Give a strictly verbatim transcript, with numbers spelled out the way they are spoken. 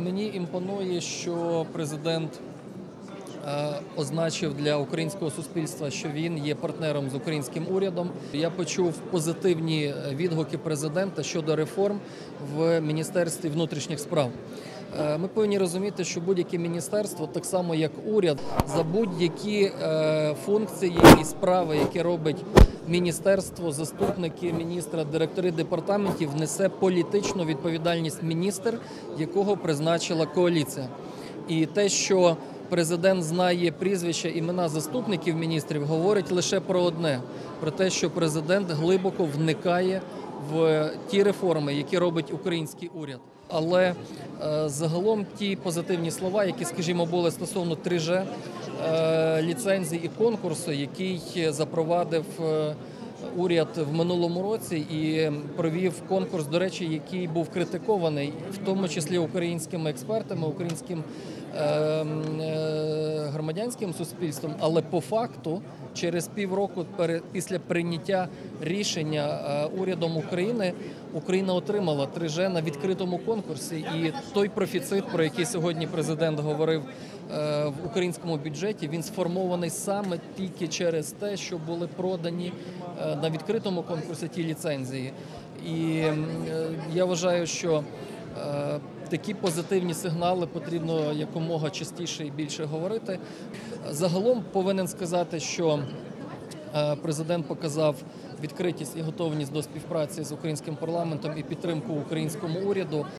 Мені імпонує, що президент означив для українського суспільства, що він є партнером з українським урядом. Я почув позитивні відгуки президента щодо реформ в Міністерстві внутрішніх справ. Ми повинні розуміти, що будь-яке міністерство, так само як уряд, за будь-які функції і справи, які робить міністерство, заступники міністра, директори департаментів, несе політичну відповідальність міністр, якого призначила коаліція. І те, що президент знає прізвища, імена заступників міністрів, говорить лише про одне – про те, що президент глибоко вникає в ті реформи, які робить український уряд. Але е, загалом ті позитивні слова, які, скажімо, були стосовно три же е, ліцензій і конкурсу, який запровадив е, уряд в минулому році і провів конкурс, до речі, який був критикований, в тому числі українськими експертами, українським е, е, громадянським суспільством, але по факту через півроку після прийняття рішення е, урядом України Україна отримала три же на відкритому конкурсі, і той профіцит, про який сьогодні президент говорив е, в українському бюджеті, він сформований саме тільки через те, що були продані е, на відкритому конкурсі ті ліцензії. І е, я вважаю, що е, такі позитивні сигнали потрібно якомога частіше і більше говорити. Загалом повинен сказати, що е, президент показав відкритість і готовність до співпраці з українським парламентом і підтримку українському уряду.